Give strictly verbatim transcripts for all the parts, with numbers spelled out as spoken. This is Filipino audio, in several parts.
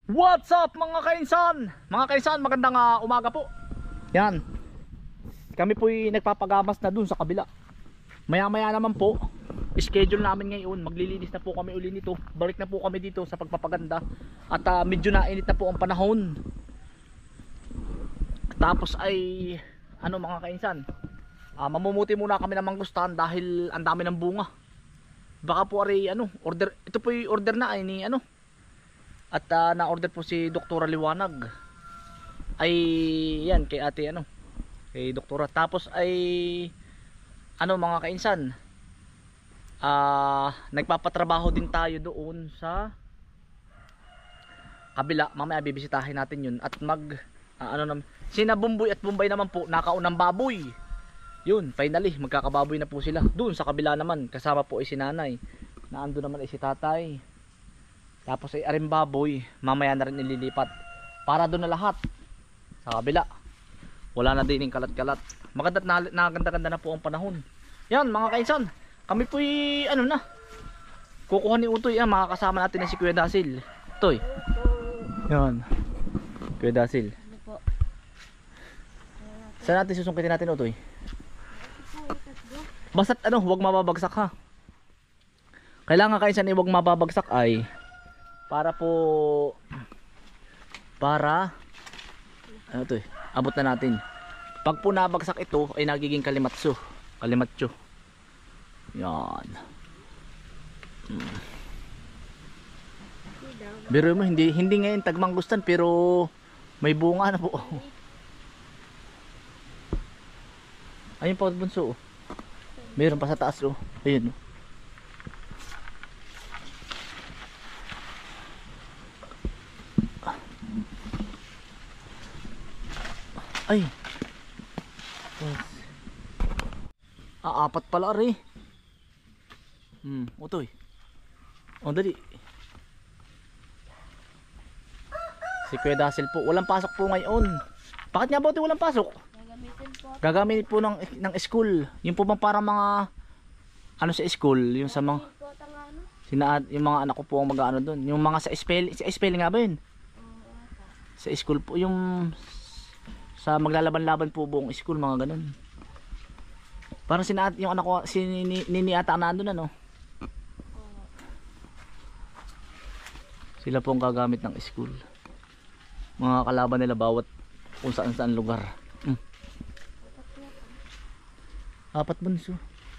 What's up mga kainsan? Mga kainsan, magandang uh, umaga po. Yan. Kami po'y nagpapagamas na dun sa kabila. Maya maya naman po, schedule namin ngayon, maglilinis na po kami uli nito. Balik na po kami dito sa pagpapaganda. At uh, medyo nainit na po ang panahon. Tapos ay, ano mga kainsan, uh, mamumuti muna kami ng mangustan dahil ang dami ng bunga. Baka po ay ano, order, ito po'y order na ay ni ano. At uh, na-order po si Doktora Liwanag. Ay yan kay ate ano, kay Doktora. Tapos ay ano mga kainsan, uh, nagpapatrabaho din tayo doon sa kabila. Mamaya bibisitahin natin yun. At mag uh, ano naman, sina Bumboy at Bombay naman po nakaunang baboy. Yun, finally magkakababoy na po sila. Doon sa kabila naman kasama po ay si nanay. Naando naman ay si tatay. Tapos ay aring baboy, mamaya na rin ililipat para doon na lahat sa kabila. Wala na din yung kalat-kalat. Maganda na, naganda-ganda na po ang panahon. Yan mga kainsan, kami po'y ano na, kukuha ni Utoy. Yan, makakasama natin na si Kuya Dasil. Utoy. Yan, Kuya Dasil. Saan natin susungkitin natin Utoy? Basta't ano, huwag mababagsak ha. Kailangan kainsan ay huwag mababagsak ay para po para ano to eh, abot na natin. Pag po nabagsak ito ay nagiging kalimatso, kalimatso. Yan. Hmm. Biro mo hindi hindi ngayon tagmanggustan pero may bunga na po. Ayun pa bunso. Oh. Meron pa sa taas oh. Ayun oh. Ay. Ah, apat pala rin. Hmm, Utoy. O dali. Si Kuya Dasil po, walang pasok po ngayon. Bakit nga ba ito walang pasok? Gagamitin po. Gagamitin po ng ng school. Yung po bang para mga ano sa school, yung sa mga sina yung mga anak ko po ang mag-aano doon. Yung mga sa spell, sa spell nga ba yun? Sa school po yung sa maglalaban-laban po buong school, mga ganun. Parang sina yung anak ko, si Nini, Nini ata na andun ano. Sila po ang gagamit ng school. Mga kalaban nila bawat kung saan saan lugar. Hmm. Apat bunso.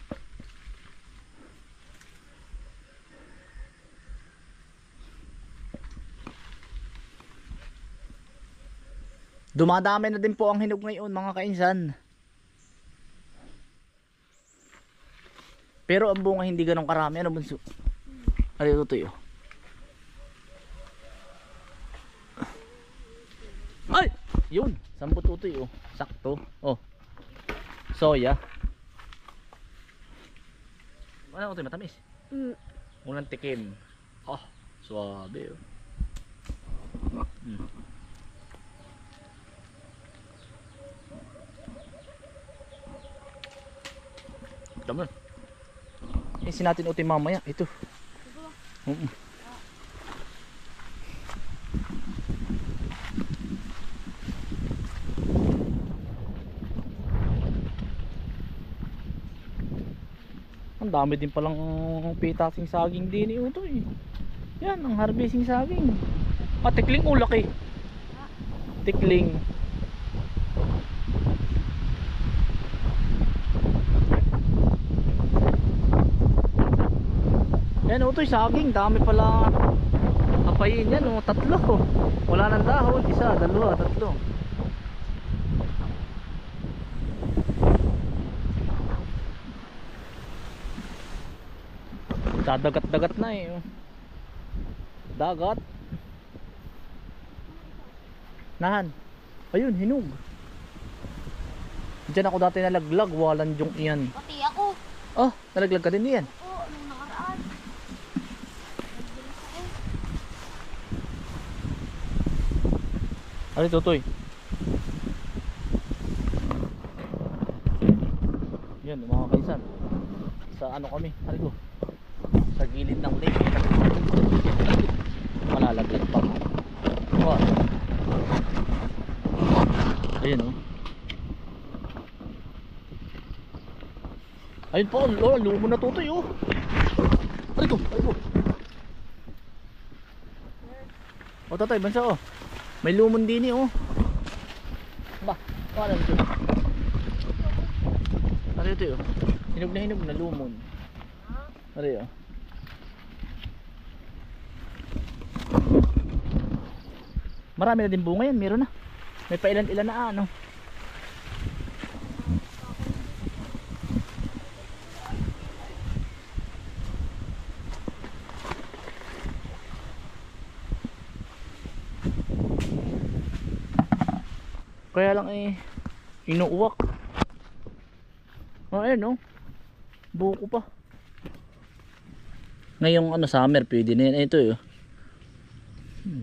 Dumadami na din po ang hinog ngayon mga kainsan. Pero ang bunga hindi ganun karami. Ano bunso? Ano ito tuyo? Ay! Yun! Sambot ito tuyo. Sakto. Oh. Soya. Ano ito matamis? Mm. Unang tikim. Oh, suabe oh. Hmm. Tama. Isin natin utin mamaya. Ito. Uh -uh. Ang dami din palang pitasing saging din eh. Ito eh. Yan, ang harvesting saging. Ah, tikling o laki. Tikling. Yan o, ito'y saging, dami pala kapayin yan o, tatlo. Wala nang dahon, isa, dalawa, tatlo. Dadagat-dagat na eh. Dagat. Nahan. Ayun, hinog. Diyan ako dati nalaglag, walang junk iyan. Pati ako. Oh, nalaglag ka din iyan. Oo, nung nakaraan. Ano ito, Toy? Yan, mga kaisan. Sa ano kami? Ano ko? Sa gilid ng lake. Malalaglag pa. Ayan oh. Ayun po, oh, lumo na tutoy oh. Ay ko, ay ko. O tatay, bansa oh. May lumon din eh oh. Ba, paano ito? Ano ito oh? Hinog na hinog na lumon. Ano yun? Marami na din bunga yan, meron na. May pailan-ilan na ano. Kaya lang eh inuuwak. Oh, ayun oh. Buko pa. Ngayong ano summer pwede na yan. Ito eh. Hmm.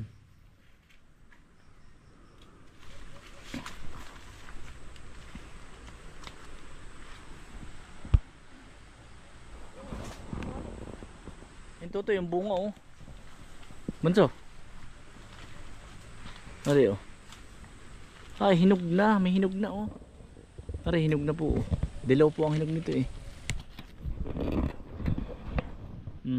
Ito to yung bunga oh. Bunso. Ari oh. Ay, hinog na. May hinog na oh. Ari, hinog na po oh. Dilaw po ang hinog nito eh. Hmm.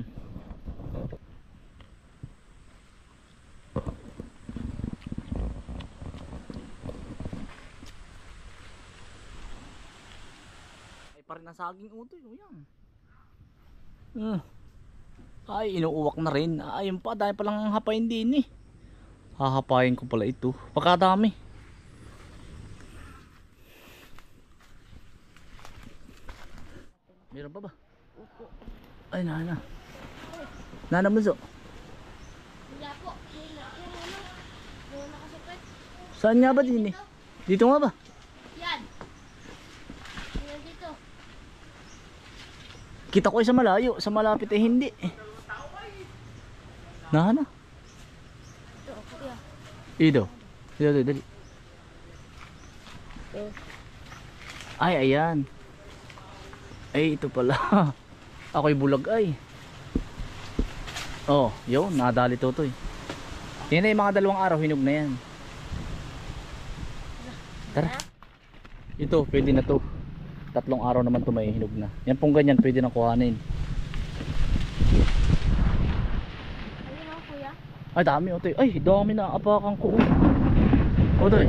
Ay, pa rin ang saging utoy oh yan. Uh. Ay, inuuwak na rin. Ayun pa, dahil palang hapain din eh. Hahapain ko pala ito. Pagkadami. Meron pa ba? Ay, nana. Nana mo so. Wala po. Yung ano, yung nakasupit. Saan nga ba din eh? Dito nga ba? Yan. Yan dito. Kita ko ay sa malayo. Sa malapit ay hindi. Nana. Ito, kuya. Ito. Dito, dito, dali. Ay, ayan. Ay, ito pala. Ako'y bulag ay. Oh, yun, nadali to to eh. Yan na yung mga dalawang araw, hinog na yan. Tara. Ito, pwede na to. Tatlong araw naman to may hinog na. Yan pong ganyan, pwede na kuhanin. Ayun o, kuya. Ay, dami o to. Ay, dami na apakan ko. O to eh.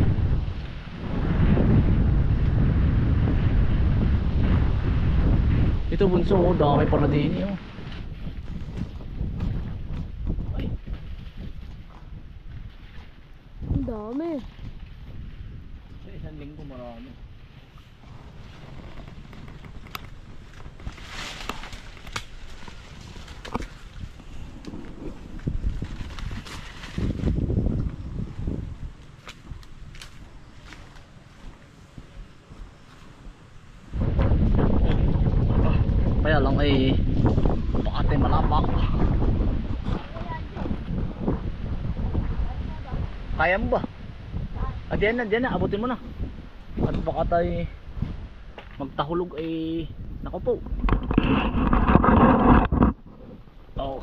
Ito bunso, oh, dami pa na din eh. Oh. Ay. Ang dami. Sa isang linggo marami. Kaya lang ay pakate malapak. Kaya mo ba? At yan na, dyan na, abutin mo na. At baka tayo magtahulog ay nako po. Oh.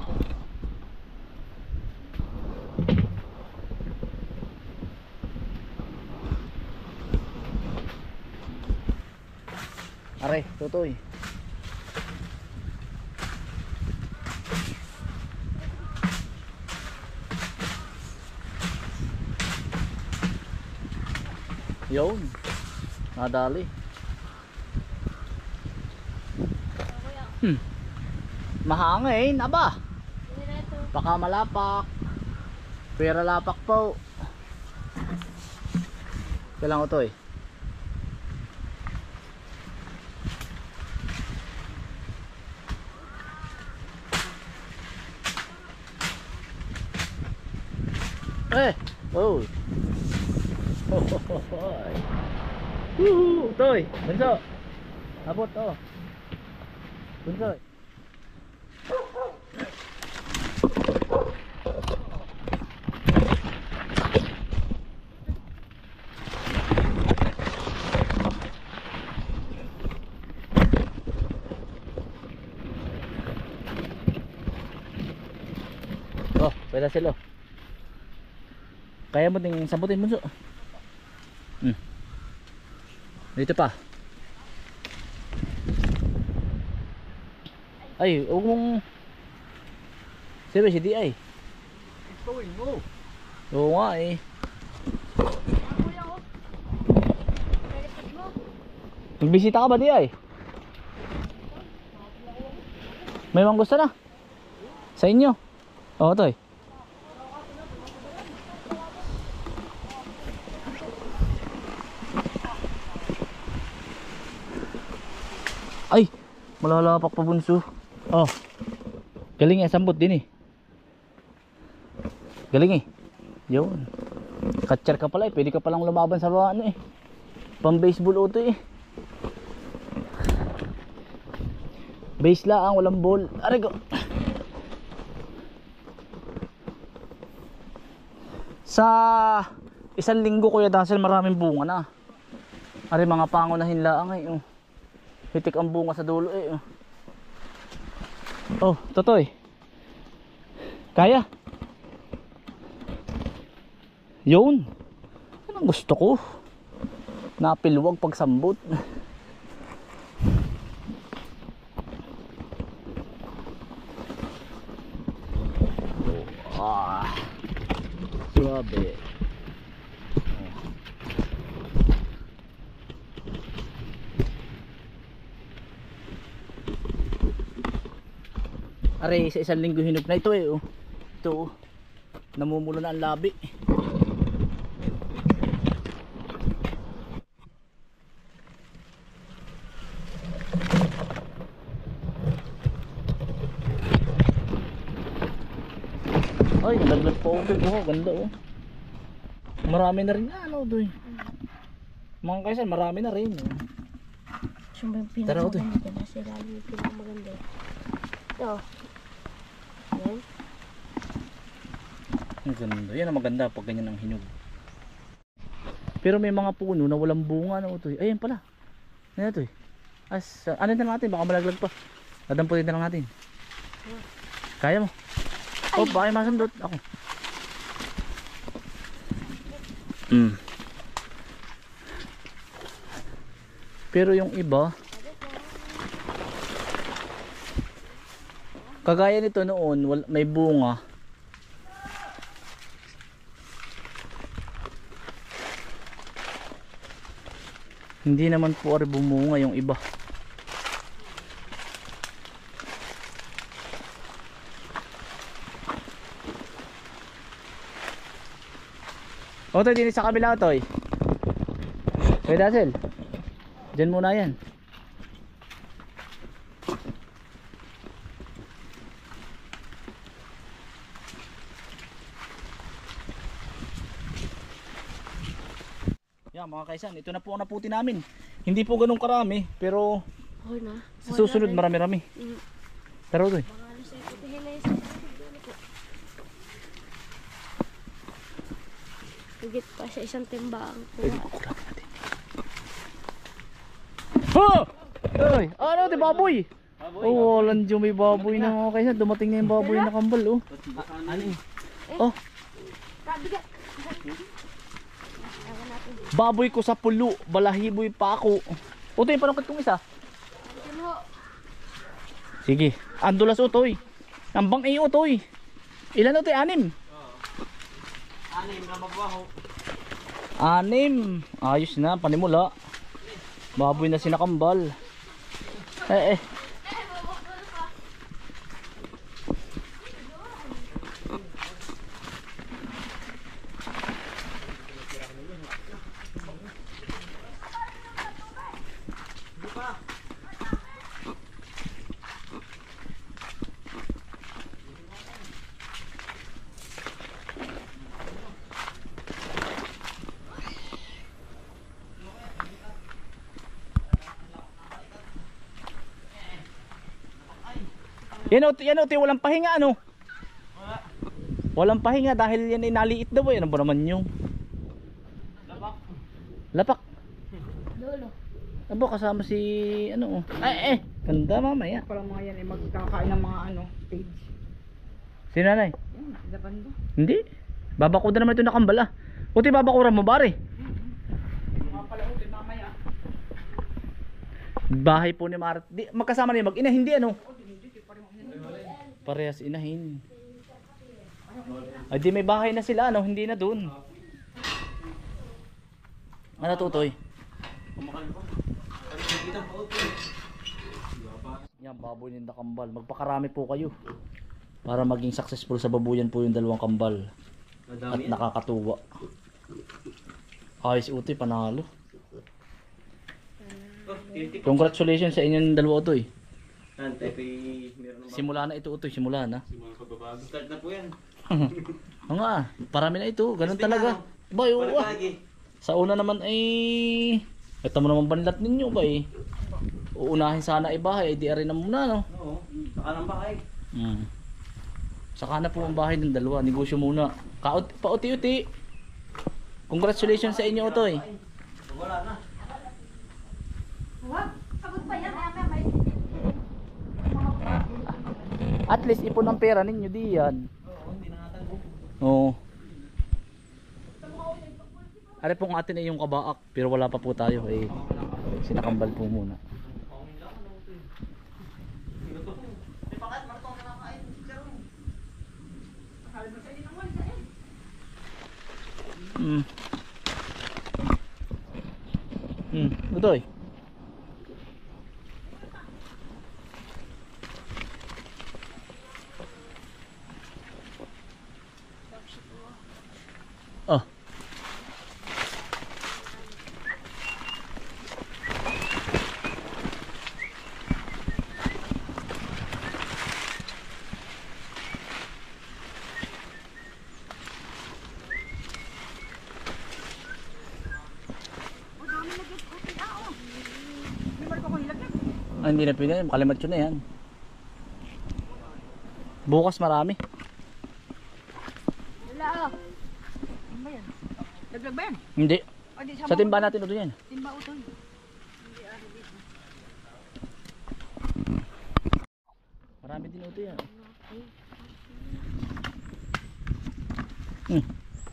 Are, tutoy. Yun, nadali. Hmm. Mahangin, aba. Baka malapak. Pera lapak po. Kailangan ko to eh. Eh, wow. Woohoo, toy, bunso. Abot oh. Bunso. Oh, pwede sila. Kaya mo ding sabutin bunso. Hmm. Dito pa. Ay, huwag mong... Sino si D I? Ituin mo. Oo nga eh. Kuya ko. Telepad mo. Nagbisita ka ba D I? May mga gusto na? Sa inyo? Oo, Toy. Ay! Malalapak pa bunso. Oh. Galing eh, sambot din eh. Galing eh. Yun. Catcher ka pala eh. Pwede ka palang lumaban sa mga ano eh. Pang baseball auto eh. Base lang, walang ball. Aray ko. Sa isang linggo Kuya Dazzle maraming bunga na. Aray mga pangunahin lang eh. Oh. Hitik ang bunga sa dulo eh. Oh, Totoy. Kaya? Yun. Yan ang gusto ko. Napilwag pagsambot. Ah. Grabe. Aray, sa isang linggo hinog na ito eh. Oh. Ito oh. Namumula na ang labi. Ay, nalaglag pa ubig oh. Ganda oh. Marami na rin ano doy. Mga kaisan, marami na rin. Oh. Siya ba yung Tara, Otoy. pinakamaganda na sila yung pinakamaganda. Ito. Yan. Ang ganda. Yan ang maganda pag ganyan ang hinog. Pero may mga puno na walang bunga na ito. Ayan pala. Ano ito eh. As, ano na natin? Baka malaglag pa. Dadamputin na lang natin. Kaya mo? Oh, baka yung masandot. Ako. Mm. Pero yung iba, kagaya nito noon, wal- may bunga. Hindi naman po ari bumunga yung iba. O Toy, din sa kabila Toy. Toy Dazzle. Diyan muna yan. Yan mga kaisan, ito na po ang naputi namin. Hindi po ganun karami, pero Okay na. sa susunod marami-rami. Mm. Tara Toy. Baka ano sa'yo, putihin na yung sa'yo. Higit pa sa isang timbang. Pwede ko kurangin natin. Ha! Ay, ano ito baboy? Oh, walang dyan may baboy na mga kaisan. Dumating na yung baboy na kambal oh. Ano eh? Oh, Kabigat. baboy ko sa pulo, balahiboy pa ako. Utoy, panungkit kong isa. Sige, andulas utoy. Ambang iyo utoy. Ilan utoy? Anim. Anim na mabaho. Anim. Ayos na, panimula. Baboy na sinakambal. Eh eh. Yan o, yan o, walang pahinga ano? Wala. Walang pahinga dahil yan ay naliit daw eh. Ano ba naman yung Labak. lapak? Lolo. Abo kasama si ano oh. Ay eh, ganda mamaya. Parang mga yan ay magkakain ng mga ano, page. Si nanay? Yan, sila bando. Hindi. Babakudan naman ito nakambala. Puti babakuran mo bare. Mga pala ulit mamaya. Bahay po ni Mart. Di, magkasama niya mag-ina, hindi ano? Parehas inahin. Ay di may bahay na sila, ano? Hindi na dun. Ano tutoy? Yan, baboy ng kambal. Magpakarami po kayo. Para maging successful sa babuyan po yung dalawang kambal. At nakakatuwa. Ayos utoy, panalo. Congratulations sa inyong dalawa utoy. Simula na ito utoy, simula na. Start na po yan. Oo nga, parami na ito. Ganun talaga. Bay, oo ah. Sa una naman ay ito mo naman banlat ninyo ba eh. Uunahin sana ay bahay, ay di arin na muna no. Oo, saka ng bahay. Hmm. Saka na po ang bahay ng dalawa, negosyo muna. Kaut pauti-uti. Congratulations sa inyo utoy. Wala na. At least ipon ang pera ninyo diyan. Oo, hindi na natagbo. Oo. Ari pong atin ay yung kabaak, pero wala pa po tayo eh. Sinakambal po muna. Hmm. Hmm, utoy. Oh. Ah, hindi na pwede, makalimat yun na yan. Bukas marami. Wala. Ano ba yan? Dagdag ba yan? Hindi. O, di, Sa timba natin ito yan. Timba utoy. Marami din ito yan. Hmm.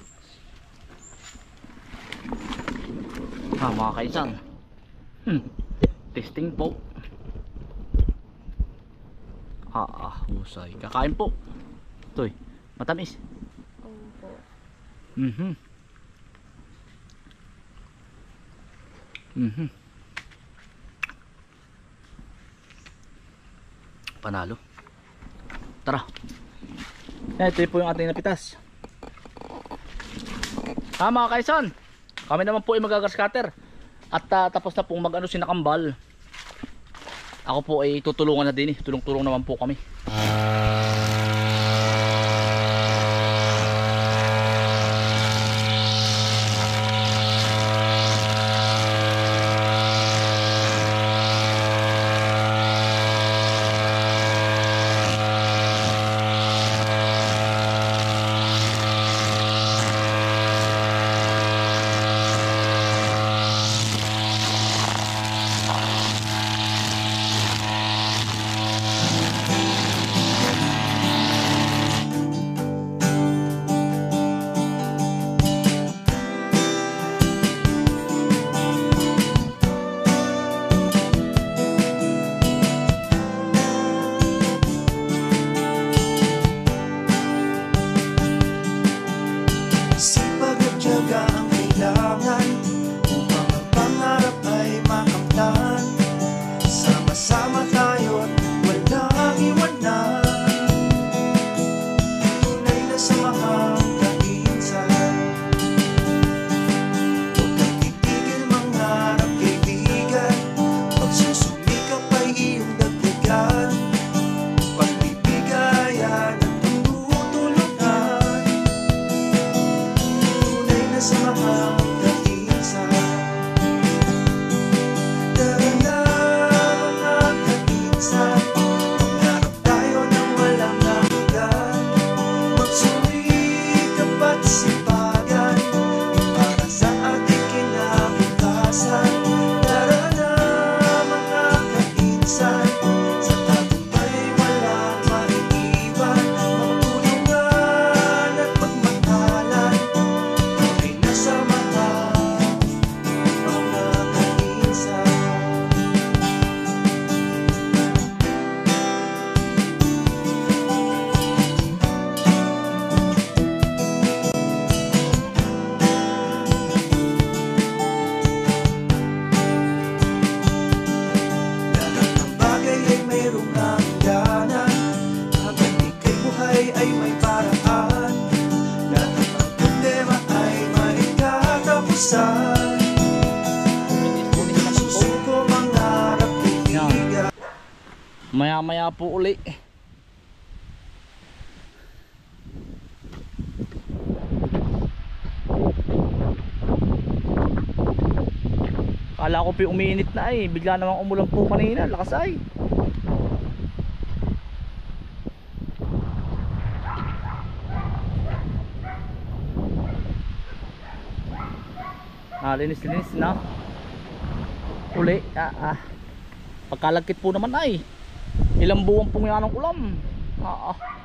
Ah, mga kaisan. Hmm. Testing po. Ah, ah, husay. Kakain po. Toy, matamis. Opo. Mhm. Mhm. Panalo. Tara. Ito po yung ating napitas. Ah, mga kaisan, kami naman po ay magagas cutter. At uh, tapos na pong mag-ano sinakambal. Ako po ay tutulungan na din eh. Tulong-tulong naman po kami. Sipag at tiyaga ang kailangan upang ang pangarap ay makamtan. Sama-sama tayo't walang iwanan. Tunay na samahang kainsan. Huwag kang titigil mangarap, kaibigan. Pagsusumikap ay iyong dagdagan. Pagbibigayan at tutulungan. Tunay na samahang kainsan. Tara na mga kainsan, mangarap tayo ng walang hanggan. Magsumikap at sipagan para sa ating kinabukasan. Tara na mga kainsan, sa tagumpay walang maiiwan. Magtulungan at magmatalan, tunay na samahang mag-isa. Susuko mangarap kaibigan. Maya maya po uli. Kala ko po umiinit na eh. Bigla namang umulan po kanina. Lakas ay. Ah, linis-linis na. Uli. Ah, ah. Pagkalagkit po naman ay. Ilang buwan pong yan ang ulam. Ah, ah.